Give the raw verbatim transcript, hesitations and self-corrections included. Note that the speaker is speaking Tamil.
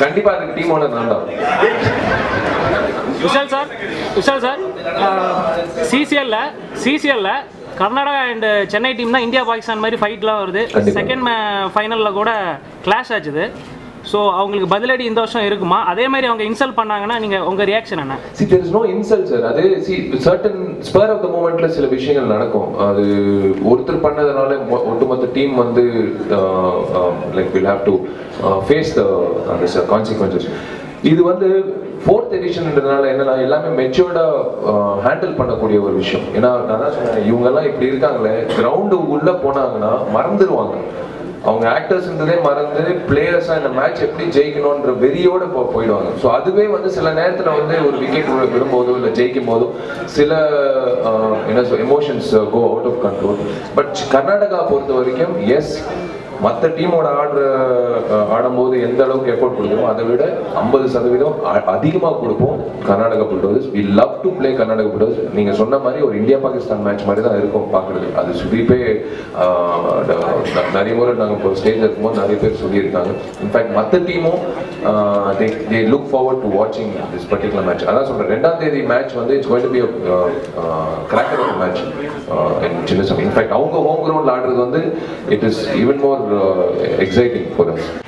கண்டிப்பா அதுக்கு டீம் ஓனர் நான் தான். விஷால் சார் விஷால் சார் சிசிஎல்ல சிசிஎல்ல கர்நாடகா அண்ட் சென்னை டீம் தான் இந்தியா பாகிஸ்தான் மாதிரி ஃபைட்லாம் வருது. செகண்ட் ஃபைனலில் கூட கிளாஷ் ஆச்சுது. ஸோ அவங்களுக்கு பதிலடி இந்த வருஷம் இருக்குமா? அதே மாதிரி அவங்க இன்சல்ட் பண்ணாங்கன்னா நீங்கள் உங்கள் ரியாக்ஷன் என்ன? See, there is no insult, sir. அது see, certain spur of the momentல சில விஷயங்கள் நடக்கும். அது ஒருத்தர் பண்ணதுனால ஒட்டுமொத்த டீம் வந்து like we'll have to uh, face the uh, consequences. இது வந்து ஃபோர்த் எடிஷன்ன்றதுனால என்னன்னா எல்லாமே மெச்சூர்டா ஹேண்டில் பண்ணக்கூடிய ஒரு விஷயம். ஏன்னா நான் தான் சொன்னேன், இவங்கெல்லாம் இப்படி இருக்காங்களே, கிரவுண்டு உள்ள போனாங்கன்னா மறந்துடுவாங்க. அவங்க ஆக்டர்ஸ்ன்றதே மறந்து பிளேயர்ஸாக இந்த மேட்ச் எப்படி ஜெயிக்கணுன்ற வெறியோடு போ போயிடுவாங்க. ஸோ அதுவே வந்து சில நேரத்தில் வந்து ஒரு விக்கெட் விடும்போதோ இல்லை ஜெயிக்கும் போதோ சில என்ன சொல் emotions go out of control. But Karnataka பொறுத்த வரைக்கும் எஸ், மற்ற டீமோட ஆடுற ஆடும்போது எந்த அளவுக்கு எஃபோர்ட் கொடுக்குறோமோ அதை விட ஐம்பது சதவீதம் அதிகமாக கொடுப்போம் Karnataka Bulldozers. We love to play Karnataka Bulldozers. நீங்கள் சொன்ன மாதிரி ஒரு இந்தியா பாகிஸ்தான் மேட்ச் மாதிரி தான் இருக்கும் பார்க்குறது. அது சுதீப்பே நிறைய முறை நாங்கள் இப்போ ஸ்டேஜ் இருக்கும்போது நிறைய பேர் சொல்லியிருக்காங்க. இன்ஃபேக்ட் மற்ற டீமும் they they look forward to வாட்சிங் திஸ் பர்டிகுலர் மேட்ச். அதான் சொல்கிறேன், ரெண்டாம் தேதி மேட்ச் வந்து it's going to be cracker of match சின்ன சமயம். இன்ஃபேக்ட் அவங்க ஹோம் கிரவுண்டில் ஆடுறது வந்து it is even more exciting for us.